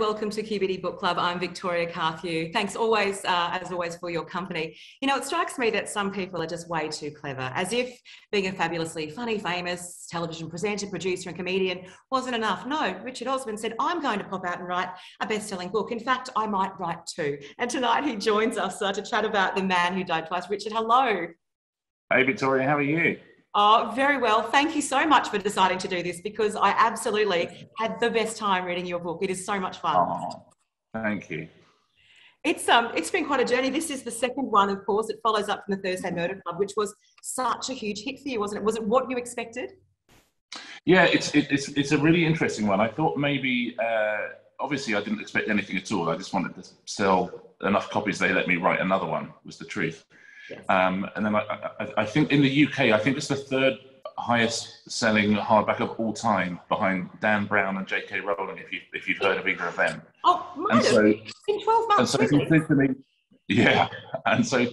Welcome to QBD Book Club. I'm Victoria Carthew. Thanks always, as always, for your company. You know, it strikes me that some people are just way too clever, as if being a fabulously funny, famous television presenter, producer and comedian wasn't enough. No, Richard Osman said, I'm going to pop out and write a best-selling book. In fact, I might write two. And tonight he joins us to chat about The Man Who Died Twice. Richard, hello. Hey, Victoria, how are you? Oh, very well. Thank you so much for deciding to do this, because I absolutely had the best time reading your book. It is so much fun. Oh, thank you. It's been quite a journey. This is the second one, of course. It follows up from the Thursday Murder Club, which was such a huge hit for you, wasn't it? Was it what you expected? Yeah, it's a really interesting one. I thought maybe, obviously I didn't expect anything at all. I just wanted to sell enough copies they let me write another one, was the truth. Yes. And then I think in the UK, I think it's the third highest selling hardback of all time, behind Dan Brown and J.K. Rowling, if you've heard of either of them. Oh, might have. In 12 months, and so really? if you said to me, yeah, and so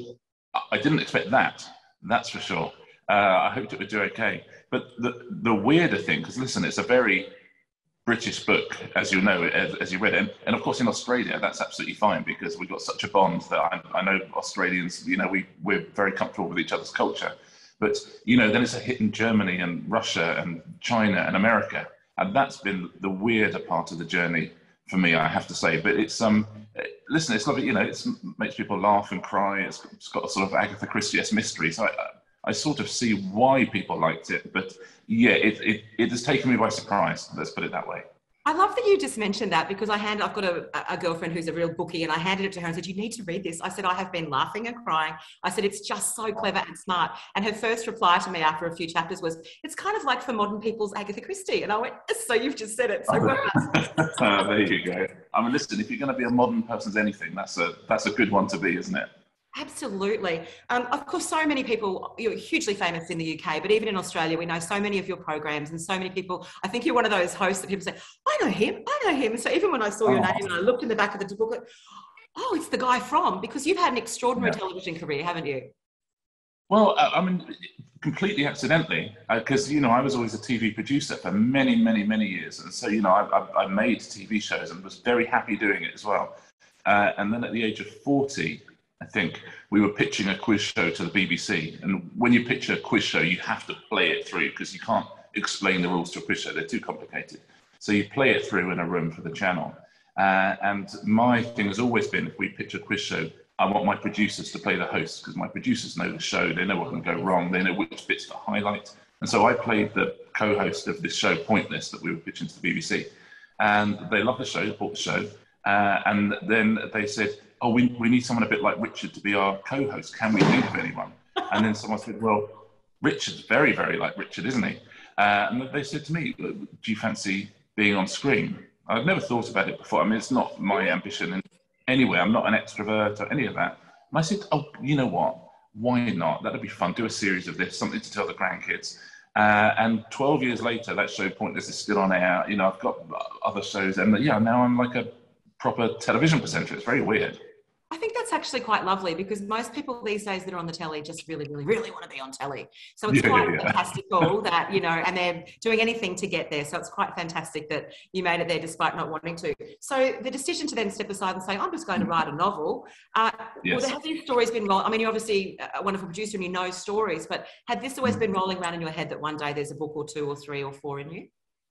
I didn't expect that, that's for sure. I hoped it would do okay. But the weirder thing, because listen, it's a very British book, as you know, as you read it. And of course in Australia, that's absolutely fine, because we've got such a bond that I know Australians, you know, we're very comfortable with each other's culture. But, you know, then it's a hit in Germany and Russia and China and America. And that's been the weirder part of the journey for me, I have to say. But it's, listen, it's lovely, you know, it makes people laugh and cry. It's got a sort of Agatha Christie-esque mystery. So I sort of see why people liked it, but yeah, it has taken me by surprise. Let's put it that way. I love that you just mentioned that, because I've got a girlfriend who's a real bookie, and I handed it to her and said, you need to read this. I said, I have been laughing and crying. I said, it's just so clever and smart. And her first reply to me after a few chapters was, it's kind of like for modern people's Agatha Christie. And I went, so you've just said it. So well there you go. I mean, listen, if you're going to be a modern person's anything, that's a good one to be, isn't it? Absolutely. Of course, so many people, you're hugely famous in the UK, but even in Australia, we know so many of your programs and so many people. I think you're one of those hosts that people say, I know him. So even when I saw your name and I looked in the back of the book, oh, it's the guy from, because you've had an extraordinary television career, haven't you? Well, I mean, completely accidentally, because, you know, I was always a TV producer for many, many, many years. And so, you know, I made TV shows and was very happy doing it as well. And then at the age of 40, I think we were pitching a quiz show to the BBC. And when you pitch a quiz show, you have to play it through, because you can't explain the rules to a quiz show. They're too complicated. So you play it through in a room for the channel. And my thing has always been, if we pitch a quiz show, I want my producers to play the host, because my producers know the show. They know what can go wrong. They know which bits to highlight. And so I played the co-host of this show, Pointless, that we were pitching to the BBC. And they loved the show, bought the show. And then they said, oh, we need someone a bit like Richard to be our co-host. Can we think of anyone? And then someone said, well, Richard's very, very like Richard, isn't he? And they said to me, do you fancy being on screen? I've never thought about it before. I mean, it's not my ambition in any way. I'm not an extrovert or any of that. And I said, oh, you know what? Why not? That'd be fun. Do a series of this, something to tell the grandkids. And 12 years later, that show Pointless is still on air. You know, I've got other shows, and yeah, now I'm like a proper television presenter. It's very weird. I think that's actually quite lovely, because most people these days that are on the telly just really, really, really want to be on telly. So it's quite fantastical that, you know, and they're doing anything to get there. So it's quite fantastic that you made it there despite not wanting to. So the decision to then step aside and say, I'm just going to write a novel. Yes. Well, have these stories been rolling? I mean, you're obviously a wonderful producer and you know stories, but had this always been rolling around in your head that one day there's a book or two or three or four in you?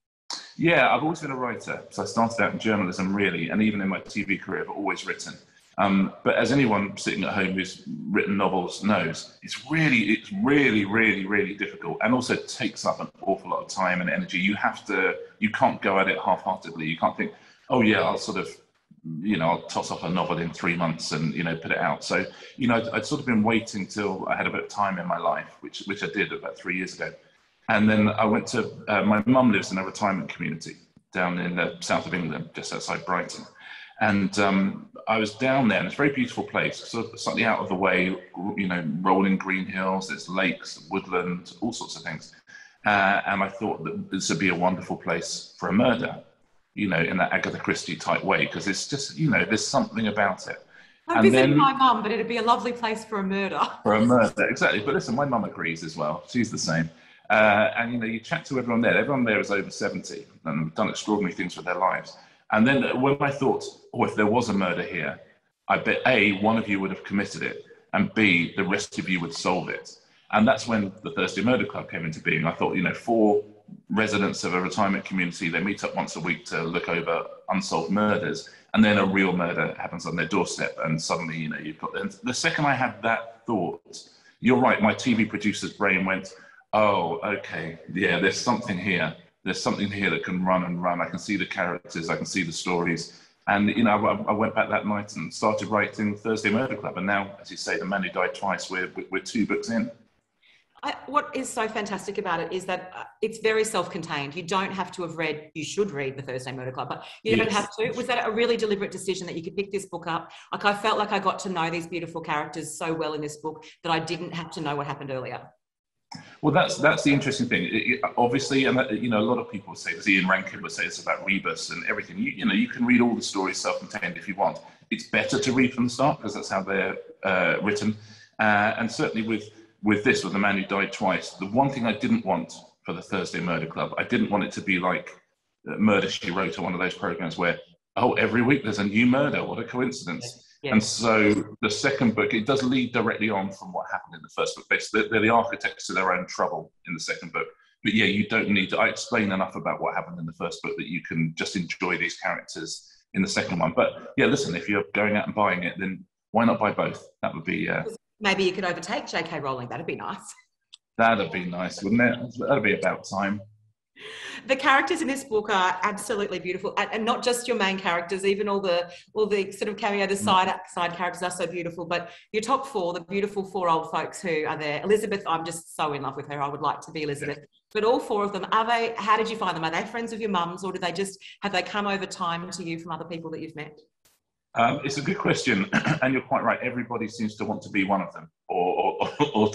Yeah, I've always been a writer. So I started out in journalism, really, and even in my TV career, I've always written. But as anyone sitting at home who's written novels knows, it's really, really difficult, and also takes up an awful lot of time and energy. You can't go at it half-heartedly. You can't think, oh yeah, I'll sort of, you know, I'll toss off a novel in 3 months and, you know, put it out. So, you know, I'd sort of been waiting till I had a bit of time in my life, which I did about 3 years ago. And then I went to, my mum lives in a retirement community down in the south of England, just outside Brighton. And I was down there, and it's a very beautiful place, sort of slightly out of the way, you know, rolling green hills, there's lakes, woodland, all sorts of things. And I thought that this would be a wonderful place for a murder, you know, in that Agatha Christie type way, because it's just, you know, there's something about it. I'm visiting my mum, but it'd be a lovely place for a murder. For a murder, exactly. But listen, my mum agrees as well. She's the same. And, you know, you chat to everyone there. Everyone there is over 70 and done extraordinary things with their lives. And then when I thought, oh, if there was a murder here, I bet A, one of you would have committed it, and B, the rest of you would solve it. And that's when the Thursday Murder Club came into being. I thought, 4 residents of a retirement community, they meet up once a week to look over unsolved murders, and then a real murder happens on their doorstep, and suddenly, you've got... And the second I had that thought, you're right, my TV producer's brain went, oh, okay, yeah, there's something here. There's something here that can run and run. I can see the characters, I can see the stories. And, I went back that night and started writing Thursday Murder Club. And now, as you say, The Man Who Died Twice, we're 2 books in. What is so fantastic about it is that it's very self-contained. You don't have to have read, you should read The Thursday Murder Club, but you don't have to. Was that a really deliberate decision that you could pick this book up? Like, I felt like I got to know these beautiful characters so well in this book that I didn't have to know what happened earlier. Well, that's the interesting thing. Obviously, and a lot of people say this. Ian Rankin would say it's about rebus and everything. You can read all the stories self-contained if you want. It's better to read from the start because that's how they're written. And certainly with this, with The Man Who Died Twice, the one thing I didn't want for the Thursday Murder Club, I didn't want it to be like Murder, She Wrote, or one of those programs where, oh, every week there's a new murder. What a coincidence. Yeah. And so the second book, it does lead directly on from what happened in the first book. Basically, they're the architects to their own trouble in the second book. But yeah, you don't need to. I explain enough about what happened in the first book that you can just enjoy these characters in the second one. But yeah, listen, if you're going out and buying it, then why not buy both? That would be... Maybe you could overtake J.K. Rowling. That'd be nice. That'd be nice, wouldn't it? That'd be about time. The characters in this book are absolutely beautiful, and not just your main characters, even all the sort of cameo, the side characters are so beautiful. But your top 4, the beautiful 4 old folks who are there. Elizabeth, I'm just so in love with her. I would like to be Elizabeth. Yeah. But all 4 of them, how did you find them? Are they friends of your mum's, or have they come over time to you from other people that you've met? It's a good question, and you're quite right. Everybody seems to want to be one of them, or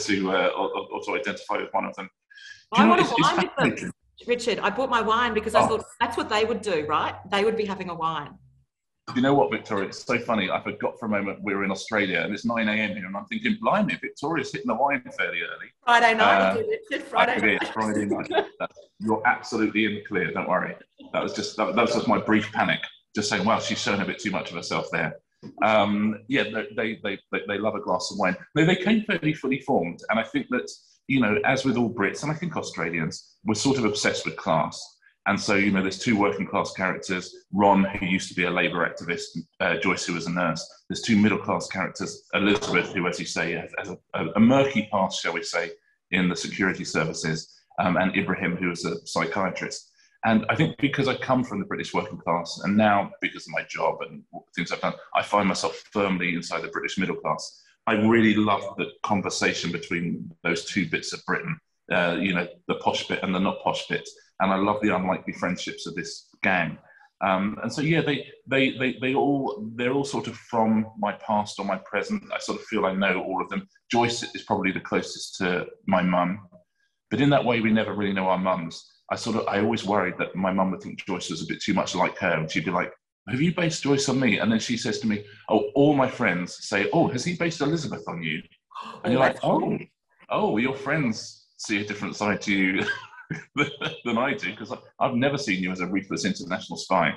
to identify with one of them. I want to wine with them. Richard, I bought my wine because I thought that's what they would do, right? They would be having a wine. You know what, Victoria? It's so funny. I forgot for a moment we were in Australia and it's 9 a.m. here, and I'm thinking, blimey, Victoria's hitting the wine fairly early. Friday night, Richard. Friday night. You're absolutely in the clear. Don't worry. That was just my brief panic. Just saying, well, she's shown a bit too much of herself there. Yeah, they love a glass of wine. No, they came fairly fully formed, and I think that, as with all Brits, and I think Australians, we're sort of obsessed with class. And so, there's 2 working class characters, Ron, who used to be a Labour activist, Joyce, who was a nurse. There's 2 middle class characters, Elizabeth, who, as you say, has a murky past, shall we say, in the security services, and Ibrahim, who is a psychiatrist. And I think because I come from the British working class, and now because of my job and things I've done, I find myself firmly inside the British middle class. I really love the conversation between those 2 bits of Britain, the posh bit and the not posh bit. And I love the unlikely friendships of this gang. And so, yeah, they're all sort of from my past or my present. I sort of feel I know all of them. Joyce is probably the closest to my mum. But in that way, we never really know our mums. I always worried that my mum would think Joyce was a bit too much like her. And she'd be like, have you based Joyce on me? And then she says to me, oh, all my friends say, oh, has he based Elizabeth on you? And you're like, oh, your friends see a different side to you than I do, because I've never seen you as a ruthless international spy.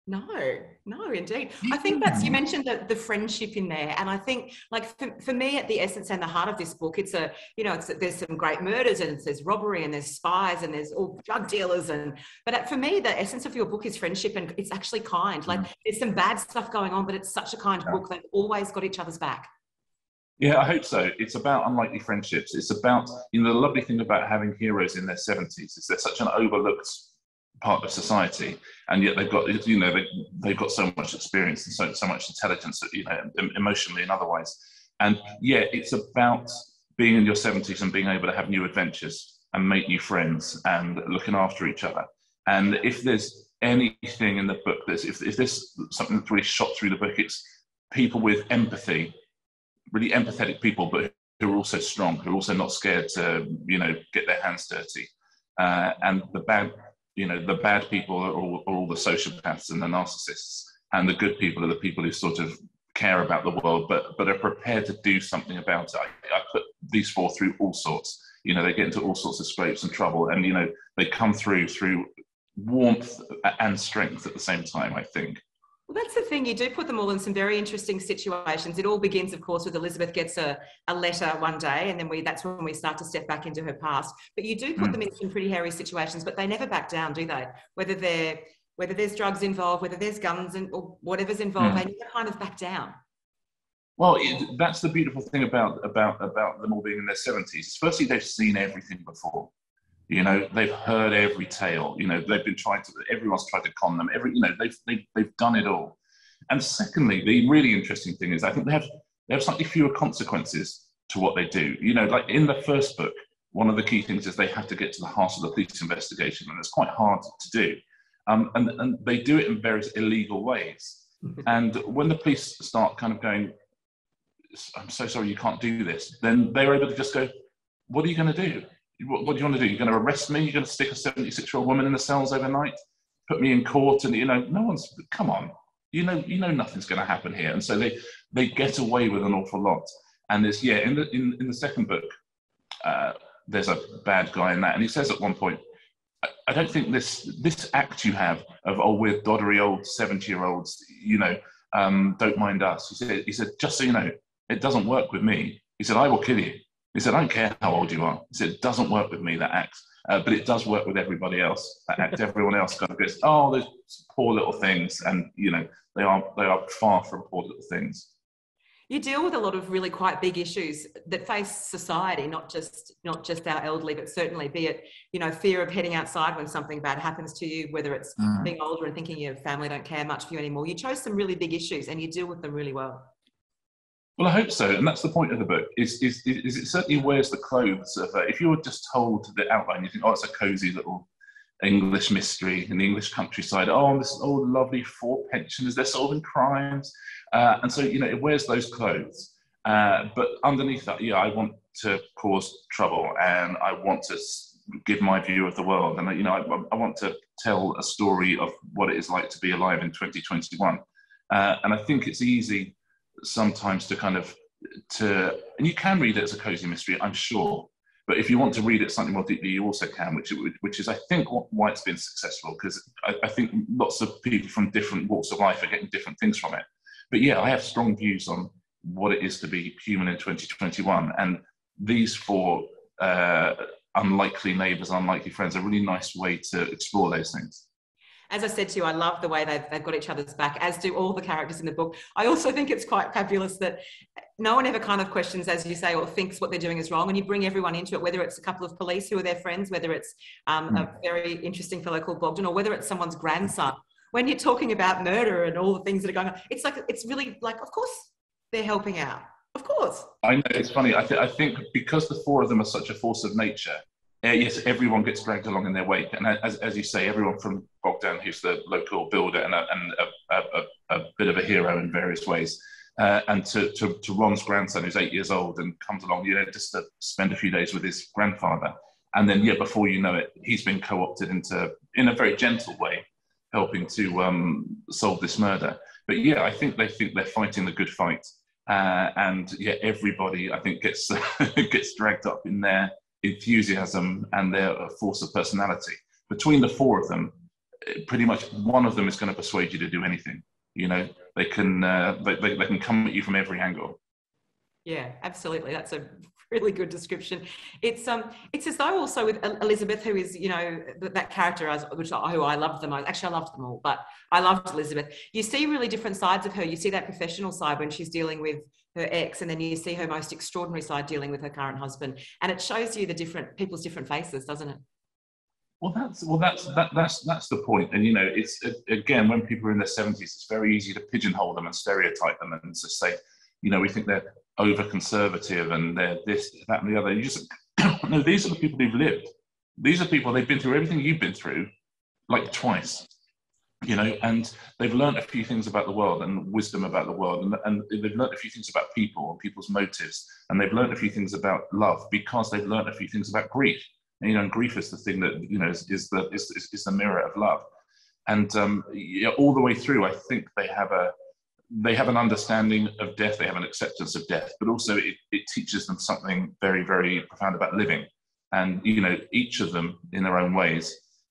No, indeed. I think you mentioned the friendship in there. And I think, like, for me, at the essence and the heart of this book, there's some great murders, and there's robbery, and there's spies, and there's all drug dealers. But for me, the essence of your book is friendship, and it's actually kind. Like, there's some bad stuff going on, but it's such a kind book. They've always got each other's back. Yeah, I hope so. It's about unlikely friendships. It's about, the lovely thing about having heroes in their 70s is they're such an overlooked part of society, and yet they've got they've got so much experience and so much intelligence, emotionally and otherwise. And yeah, it's about being in your 70s and being able to have new adventures and make new friends and looking after each other. And if there's anything in the book if there's something that's really shot through the book, it's people with empathy, really empathetic people, but who are also strong, who are also not scared to get their hands dirty. And the bad people are all the sociopaths and the narcissists, and the good people are the people who sort of care about the world, but are prepared to do something about it. I put these 4 through all sorts. They get into all sorts of scrapes and trouble, and they come through warmth and strength at the same time, I think. Well, that's the thing. You do put them all in some very interesting situations. It all begins, of course, with Elizabeth gets a letter one day, and then that's when we start to step back into her past. But you do put them in some pretty hairy situations, but they never back down, do they? Whether there's drugs involved, whether there's guns or whatever's involved, they never kind of back down. Well, that's the beautiful thing about them all being in their 70s. Firstly, they've seen everything before. You know, they've heard every tale. You know, everyone's tried to con them. They've done it all. And secondly, the really interesting thing is I think they have slightly fewer consequences to what they do. You know, like in the first book, one of the key things is they have to get to the heart of the police investigation, and it's quite hard to do. And they do it in various illegal ways. And when the police start kind of going, "I'm so sorry, you can't do this," then they're able to just go, "What are you going to do? What do you want to do? You're going to arrest me? You're going to stick a 76-year-old woman in the cells overnight? Put me in court?" And, you know, come on. You know nothing's going to happen here. And so they get away with an awful lot. And there's, in the second book, there's a bad guy in that. And he says at one point, "I don't think this act you have of, oh, we're doddery old 70-year-olds, you know, don't mind us." He said, "Just so you know, it doesn't work with me." He said, "I will kill you." He said, "I don't care how old you are." He said, "It doesn't work with me, that act. But it does work with everybody else. That act, everyone else kind of goes, oh, those poor little things." And, you know, they are far from poor little things. You deal with a lot of really quite big issues that face society, not just our elderly, but certainly, be it, you know, fear of heading outside when something bad happens to you, whether it's being older and thinking your family don't care much for you anymore. You chose some really big issues and you deal with them really well. Well, I hope so, and that's the point of the book. Is it certainly wears the clothes of if you were just told the outline, you think, oh, it's a cosy little English mystery in the English countryside. Oh, this lovely 4 pensioners, they're solving crimes, and so, you know, it wears those clothes. But underneath that, I want to cause trouble, and I want to give my view of the world, and, you know, I want to tell a story of what it is like to be alive in 2021, and I think it's easy sometimes to kind of and you can read it as a cozy mystery, I'm sure, but if you want to read it something more deeply, you also can, which is I think why it's been successful, because I think lots of people from different walks of life are getting different things from it. But I have strong views on what it is to be human in 2021, and these 4 unlikely neighbours, unlikely friends, are a really nice way to explore those things. As I said to you, I love the way they've got each other's back, as do all the characters in the book. I also think it's quite fabulous that no one ever kind of questions, as you say, or thinks what they're doing is wrong. And you bring everyone into it, whether it's a couple of police who are their friends, whether it's a very interesting fellow called Bogdan, or whether it's someone's grandson. When you're talking about murder and all the things that are going on, it's really like, of course, they're helping out. Of course. I know, it's funny. I think because the 4 of them are such a force of nature, yes, everyone gets dragged along in their wake. And as you say, everyone from Bogdan, who's the local builder and a bit of a hero in various ways, and to Ron's grandson, who's 8 years old and comes along, you know, just to spend a few days with his grandfather. And then, before you know it, he's been co-opted into, in a very gentle way, helping to solve this murder. But I think they're fighting the good fight. And everybody, I think, gets dragged up in their enthusiasm and their force of personality. Between the 4 of them, pretty much one of them is going to persuade you to do anything. You know, they can come at you from every angle. Yeah, absolutely. That's a really good description. It's as though also with Elizabeth, who is, you know, that character, who I loved the most. Actually, I loved them all, but I loved Elizabeth. You see really different sides of her. You see that professional side when she's dealing with her ex, and then you see her most extraordinary side dealing with her current husband, and it shows you the different people's different faces, doesn't it? Well, that's the point. And, you know, it's, again, when people are in their 70s, it's very easy to pigeonhole them and stereotype them and just say, you know, we think they're over conservative and they're this, that, and the other. You just no, these are the people who've lived. These are people, they've been through everything you've been through, like twice, you know, and they've learned a few things about the world and wisdom about the world, and they've learned a few things about people and people's motives, and they've learned a few things about love because they've learned a few things about grief. And, you know, and grief is the thing that, you know, is the mirror of love. And all the way through, I think they have an understanding of death, they have an acceptance of death, but also it teaches them something very, very profound about living. And, you know, each of them in their own ways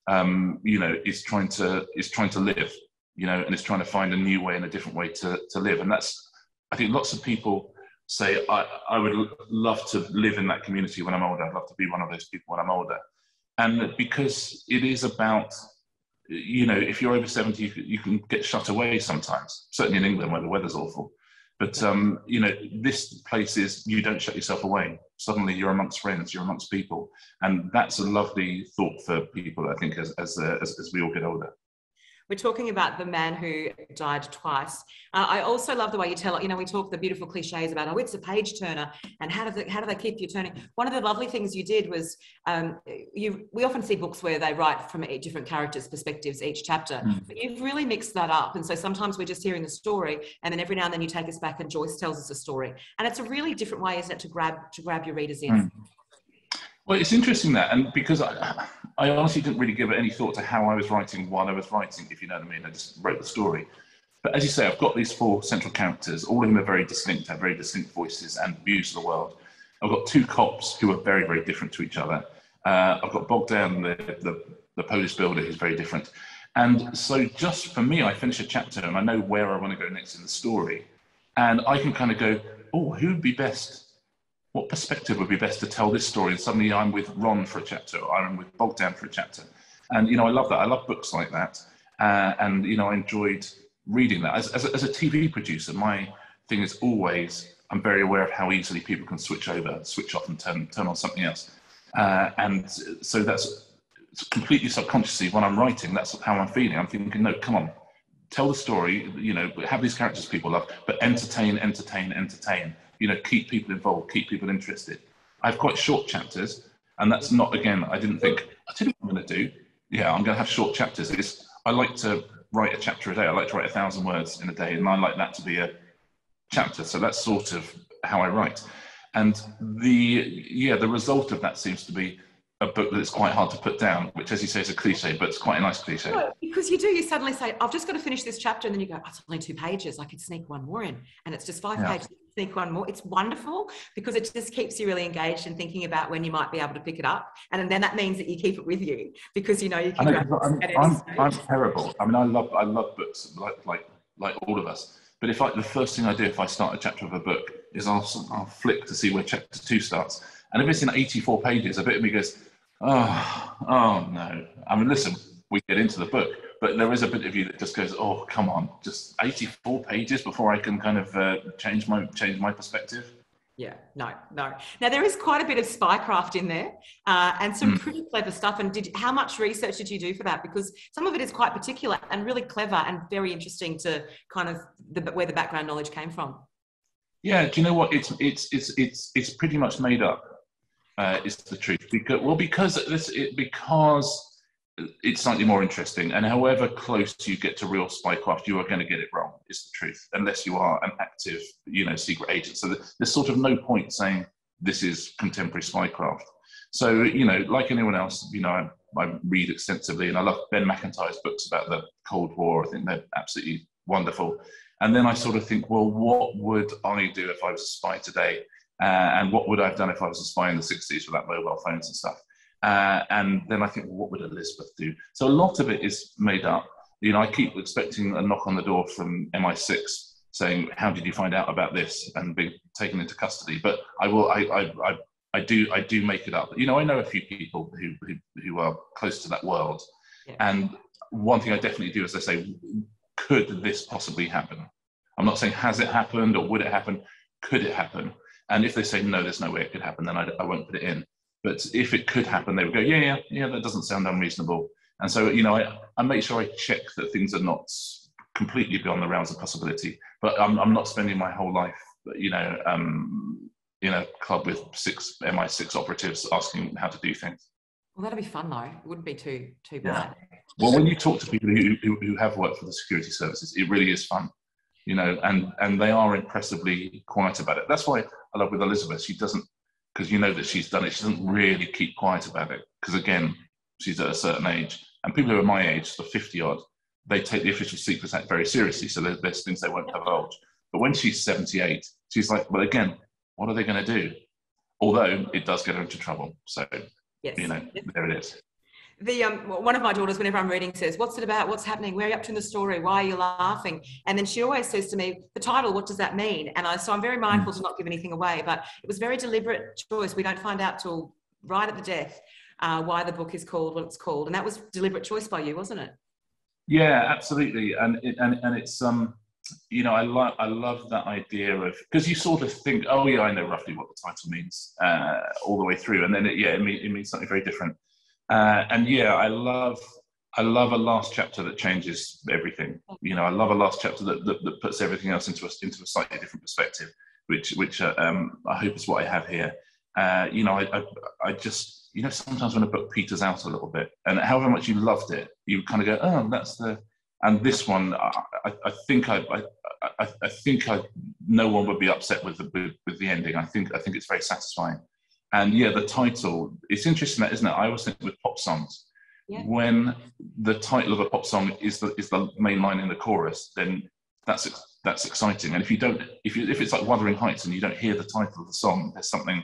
you know, is trying to live, you know, and is trying to find a new way and a different way to live. And that's, I think lots of people say, I would love to live in that community when I'm older. I'd love to be one of those people when I'm older. And because it is about, you know, if you're over 70, you can get shut away sometimes, certainly in England where the weather's awful. But, you know, this place is, you don't shut yourself away. Suddenly you're amongst friends, you're amongst people. And that's a lovely thought for people, I think, as we all get older. We're talking about the man who died twice. I also love the way you tell it. You know, we talk the beautiful cliches about, oh, it's a page turner, and how do they keep you turning? One of the lovely things you did was, we often see books where they write from different characters' perspectives each chapter, but you've really mixed that up. And so sometimes we're just hearing the story, and then every now and then you take us back and Joyce tells us a story. And it's a really different way, isn't it, to grab your readers in? Well, it's interesting that, and because I honestly didn't really give it any thought to how I was writing while I was writing, if you know what I mean. I just wrote the story. But as you say, I've got these 4 central characters. All of them are very distinct, have very distinct voices and views of the world. I've got 2 cops who are very, very different to each other. I've got Bogdan, the Polish builder, who's very different. And so just for me, I finish a chapter and I know where I want to go next in the story. And I can kind of go, oh, who would be best? What perspective would be best to tell this story? And suddenly I'm with Ron for a chapter, or I'm with Bogdan for a chapter. And, you know, I love that. I love books like that. And, you know, I enjoyed reading that. As a TV producer, my thing is always, I'm very aware of how easily people can switch off and turn on something else. And so that's completely subconsciously when I'm writing, that's how I'm feeling. I'm thinking, no, come on, tell the story, you know, have these characters people love, but entertain. You know, keep people involved, keep people interested. I have quite short chapters, and that's not, again, I didn't think, I tell you what I'm going to do. Yeah, I'm going to have short chapters. I like to write a chapter a day. I like to write 1,000 words in a day, and I like that to be a chapter. So that's sort of how I write. And the result of that seems to be a book that is quite hard to put down, which, as you say, is a cliche, but it's quite a nice cliche. No, because you suddenly say, I've just got to finish this chapter, and then you go, oh, it's only 2 pages. I could sneak one more in, and it's just 5 pages. Sneak one more. It's wonderful because it just keeps you really engaged and thinking about when you might be able to pick it up, and then that means that you keep it with you because you know you can. I'm terrible. I mean, I love books like all of us. But the first thing I do if I start a chapter of a book is I'll flick to see where chapter 2 starts, and if it's in 84 pages, a bit of me goes, oh no. I mean, listen, we get into the book, but there is a bit of you that just goes, oh, come on, just 84 pages before I can kind of change my perspective. Yeah, no. Now, there is quite a bit of spycraft in there and some pretty clever stuff. And how much research did you do for that? Because some of it is quite particular and really clever and very interesting to kind of where the background knowledge came from. Yeah, do you know what? It's pretty much made up. Is the truth because it's slightly more interesting, and however close you get to real spycraft, you are going to get it wrong. Is the truth, unless you are an active, you know, secret agent. So there's sort of no point saying this is contemporary spycraft. So, you know, like anyone else, you know, I read extensively, and I love Ben McIntyre's books about the Cold War. I think they're absolutely wonderful. And then I sort of think, well, what would I do if I was a spy today? And what would I have done if I was a spy in the 60s without mobile phones and stuff? And then I think, well, what would Elizabeth do? So a lot of it is made up. You know, I keep expecting a knock on the door from MI6 saying, how did you find out about this, and being taken into custody? But I do make it up. You know, I know a few people who are close to that world. Yeah. And one thing I definitely do is I say, could this possibly happen? I'm not saying has it happened or would it happen, could it happen? And if they say, no, there's no way it could happen, then I won't put it in. But if it could happen, they would go, yeah, that doesn't sound unreasonable. And so, you know, I make sure I check that things are not completely beyond the realms of possibility. But I'm not spending my whole life, you know, in a club with 6 MI6 operatives asking how to do things. Well, that'd be fun, though. It wouldn't be too bad. Yeah. Well, when you talk to people who have worked for the security services, it really is fun. You know, and they are impressively quiet about it. That's why I love with Elizabeth. She doesn't, because you know that she's done it, she doesn't really keep quiet about it. Because again, she's at a certain age. And people who are my age, the 50 odd, they take the Official Secrets Act very seriously. So there's things they won't divulge. But when she's 78, she's like, well, again, what are they going to do? Although it does get her into trouble. So, yes. You know, there it is. One of my daughters, whenever I'm reading, says, "What's it about? What's happening? Where are you up to in the story? Why are you laughing?" And then she always says to me, "The title, what does that mean?" And so I'm very mindful to not give anything away, but it was a very deliberate choice. We don't find out till right at the death why the book is called what it's called, and that was a deliberate choice by you, wasn't it? Yeah, absolutely. And it's I love that idea of, because you sort of think, oh yeah, I know roughly what the title means all the way through, and then it means something very different. And yeah, I love a last chapter that changes everything. I love a last chapter that puts everything else into a slightly different perspective, which I hope is what I have here. I just, sometimes when a book peters out a little bit, and however much you loved it, you kind of go, oh, that's the. And this one, I think no one would be upset with the ending. I think it's very satisfying. And yeah, the title, it's interesting, that, isn't it? I always think with pop songs, when the title of a pop song is the main line in the chorus, then that's exciting. And if it's like Wuthering Heights and you don't hear the title of the song, there's something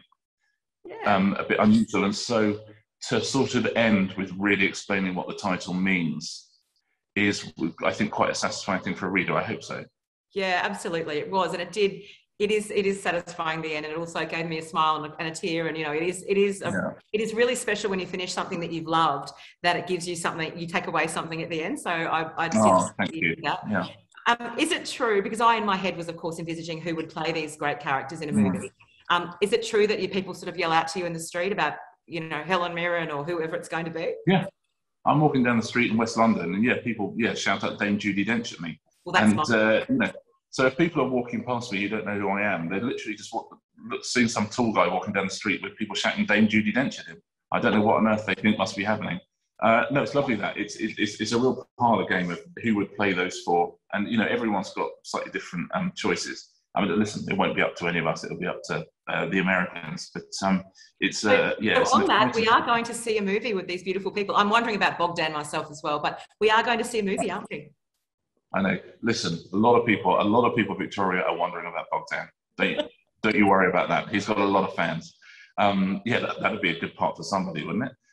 a bit unusual. And so to sort of end with really explaining what the title means is, I think, quite a satisfying thing for a reader. I hope so. Yeah, absolutely, it was, and it did. It is satisfying the end, and it also gave me a smile and a tear. And it is really special when you finish something that you've loved, that it gives you something, you take away something at the end. So I just thank you. Yeah. Is it true? Because I, in my head, was of course envisaging who would play these great characters in a movie. Is it true that people sort of yell out to you in the street about Helen Mirren or whoever it's going to be? Yeah. I'm walking down the street in West London, and people shout out Dame Judi Dench at me. Well, that's so if people are walking past me who don't know who I am, they're literally just seeing some tall guy walking down the street with people shouting Dame Judi Dench at him. I don't know what on earth they think must be happening. No, it's lovely that it's a real parlour game of who would play those for, and everyone's got slightly different choices. I mean, listen, it won't be up to any of us; it'll be up to the Americans. But it's So on that, we are going to see a movie with these beautiful people. I'm wondering about Bogdan myself as well, but we are going to see a movie, aren't we? I know. Listen, a lot of people, Victoria, are wondering about Bogdan. Don't you worry about that. He's got a lot of fans. That would be a good part for somebody, wouldn't it?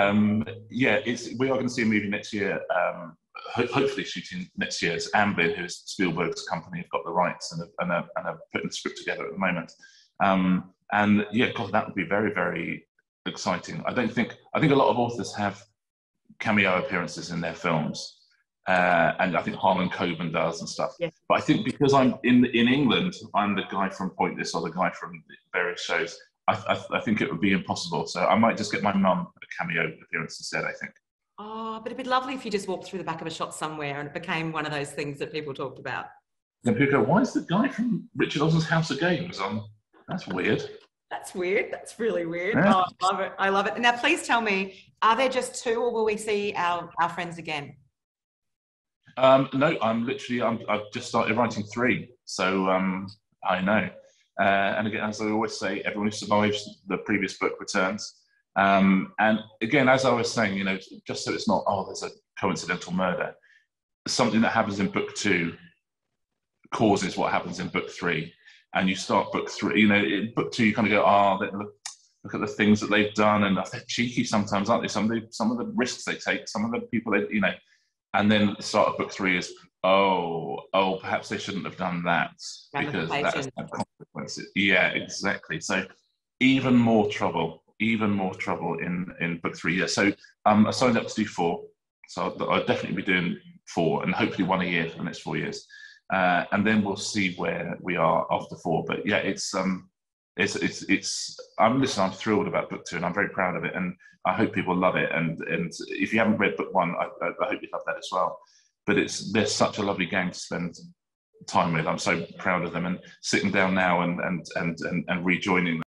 We are going to see a movie next year. Hopefully shooting next year. It's Amblin, who's Spielberg's company, have got the rights and are putting the script together at the moment. God, that would be very, very exciting. I think a lot of authors have cameo appearances in their films. And I think Harlan Coben does and stuff. Yeah. But I think because I'm in England, I'm the guy from Pointless or the guy from various shows. I think it would be impossible. So I might just get my mum a cameo appearance instead, I think. Oh, but it'd be lovely if you just walked through the back of a shot somewhere and it became one of those things that people talked about. Then people go, why is the guy from Richard Osman's House of Games on? That's weird. That's weird. That's really weird. Yeah. Oh, I love it. I love it. Now, please tell me, are there just two, or will we see our friends again? No, I've just started writing 3. So I know. And again, as I always say, everyone who survives the previous book returns. And again, as I was saying, just so it's not, there's a coincidental murder, something that happens in book 2 causes what happens in book 3. And you start book 3, in book 2, you kind of go, look at the things that they've done, and they're cheeky sometimes, aren't they? Some of the risks they take, some of the people and then the start of book 3 is, perhaps they shouldn't have done that because that has consequences. Yeah, exactly. So even more trouble in book 3. Yeah. So I signed up to do 4. So I'll definitely be doing 4, and hopefully 1 a year for the next 4 years. And then we'll see where we are after 4. But yeah, I'm thrilled about book 2, and I'm very proud of it, and I hope people love it. And if you haven't read book 1, I hope you love that as well. But they're such a lovely gang to spend time with. I'm so proud of them, and sitting down now and rejoining them.